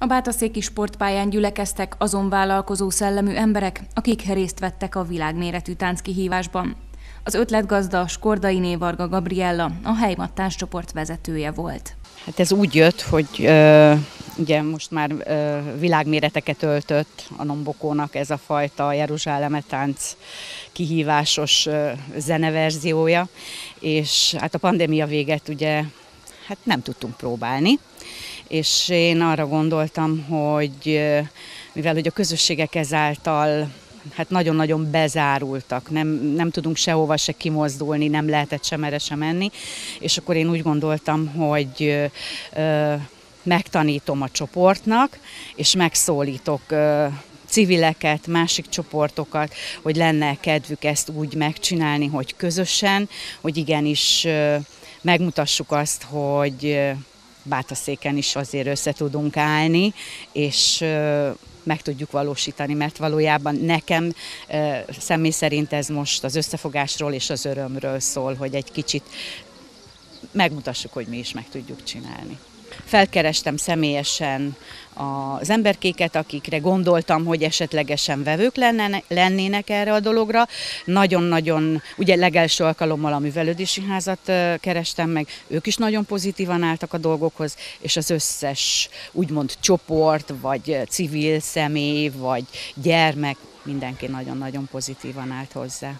A bátaszéki sportpályán gyülekeztek azon vállalkozó szellemű emberek, akik részt vettek a világméretű tánckihívásban. Az ötletgazda Skordainé Varga Gabriella, a Heimat tánccsoport vezetője volt. Hát ez úgy jött, hogy ugye most már világméreteket öltött a Nombokónak ez a fajta Jeruzsáleme tánc kihívásos zeneverziója, és hát a pandémia véget ugye hát nem tudtunk próbálni, és én arra gondoltam, hogy mivel hogy a közösségek ezáltal hát nagyon-nagyon bezárultak, nem tudunk sehova se kimozdulni, nem lehetett sem erre sem menni, és akkor én úgy gondoltam, hogy megtanítom a csoportnak, és megszólítok civileket, másik csoportokat, hogy lenne kedvük ezt úgy megcsinálni, hogy közösen, hogy igenis megmutassuk azt, hogy Bátaszéken is azért össze tudunk állni, és meg tudjuk valósítani, mert valójában nekem személy szerint ez most az összefogásról és az örömről szól, hogy egy kicsit megmutassuk, hogy mi is meg tudjuk csinálni. Felkerestem személyesen az emberkéket, akikre gondoltam, hogy esetlegesen vevők lennének erre a dologra. Nagyon-nagyon, ugye legelső alkalommal a művelődési házat kerestem meg, ők is nagyon pozitívan álltak a dolgokhoz, és az összes úgymond csoport, vagy civil személy, vagy gyermek, mindenki nagyon-nagyon pozitívan állt hozzá.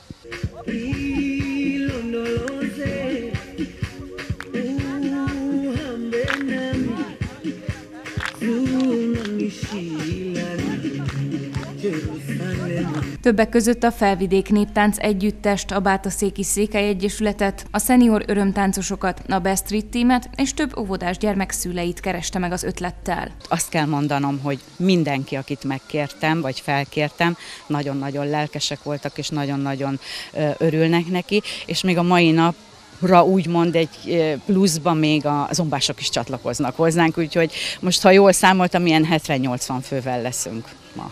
Többek között a Felvidék Néptánc Együttest, a Bátaszéki Székely Egyesületet, a Szenior Örömtáncosokat, a Best Street Teamet és több óvodás gyermek szüleit kereste meg az ötlettel. Azt kell mondanom, hogy mindenki, akit megkértem, vagy felkértem, nagyon-nagyon lelkesek voltak, és nagyon-nagyon örülnek neki, és még a mai nap úgymond egy pluszban még a zombások is csatlakoznak hozzánk, úgyhogy most, ha jól számoltam, ilyen 70-80 fővel leszünk ma.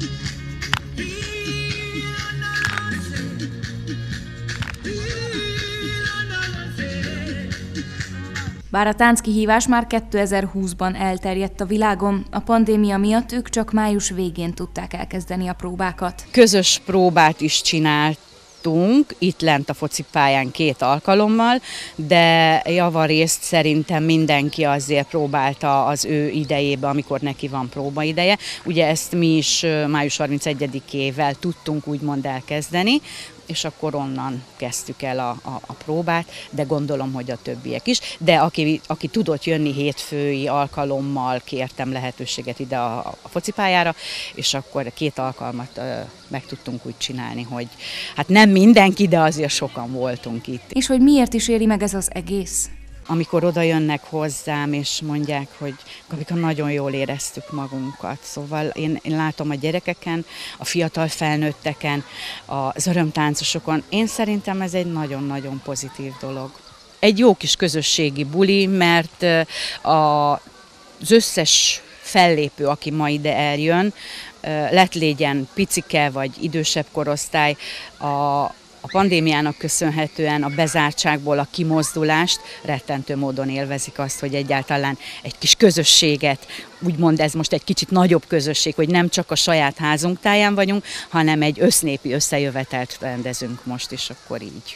Bár a tánckihívás már 2020-ban elterjedt a világon, a pandémia miatt ők csak május végén tudták elkezdeni a próbákat. Közös próbát is csináltunk, itt lent a focipályán 2 alkalommal, de javarészt szerintem mindenki azért próbálta az ő idejébe, amikor neki van próbaideje. Ugye ezt mi is május 31-ével tudtunk úgymond elkezdeni, és akkor onnan kezdtük el a próbát, de gondolom, hogy a többiek is. De aki tudott jönni hétfői alkalommal, kértem lehetőséget ide a focipályára, és akkor 2 alkalmat meg tudtunk úgy csinálni, hogy hát nem mindenki, de azért sokan voltunk itt. És hogy miért is éri meg ez az egész? Amikor oda jönnek hozzám, és mondják, hogy Gabika, nagyon jól éreztük magunkat. Szóval én látom a gyerekeken, a fiatal felnőtteken, az örömtáncosokon. Én szerintem ez egy nagyon-nagyon pozitív dolog. Egy jó kis közösségi buli, mert az összes fellépő, aki ma ide eljön, lett légyen picike vagy idősebb korosztály, a pandémiának köszönhetően a bezártságból a kimozdulást rettentő módon élvezik azt, hogy egyáltalán egy kis közösséget, úgymond ez most egy kicsit nagyobb közösség, hogy nem csak a saját házunk táján vagyunk, hanem egy össznépi összejövetelt rendezünk most is, akkor így.